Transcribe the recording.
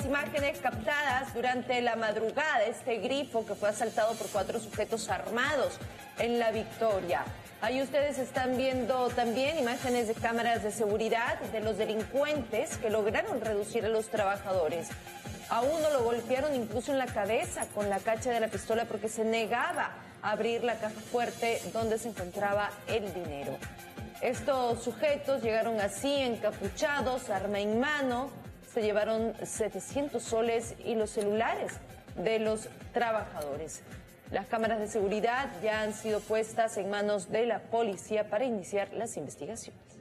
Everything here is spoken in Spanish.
las imágenes captadas durante la madrugada de este grifo que fue asaltado por 4 sujetos armados en La Victoria. Ahí ustedes están viendo también imágenes de cámaras de seguridad de los delincuentes que lograron reducir a los trabajadores. A uno lo golpearon incluso en la cabeza con la cacha de la pistola porque se negaba a abrir la caja fuerte donde se encontraba el dinero. Estos sujetos llegaron así encapuchados, arma en mano, se llevaron 700 soles y los celulares de los trabajadores. Las cámaras de seguridad ya han sido puestas en manos de la policía para iniciar las investigaciones.